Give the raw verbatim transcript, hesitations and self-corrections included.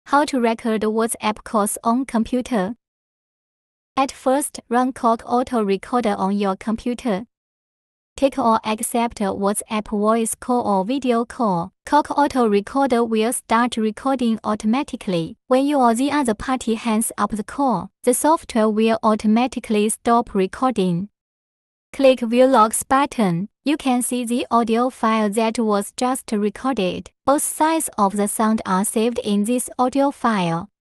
How to record WhatsApp calls on computer. At first, run Call Auto Recorder on your computer. Take or accept a WhatsApp voice call or video call. Call Auto Recorder will start recording automatically. When you or the other party hangs up the call, the software will automatically stop recording. Click View Logs button. You can see the audio file that was just recorded. Both sides of the sound are saved in this audio file.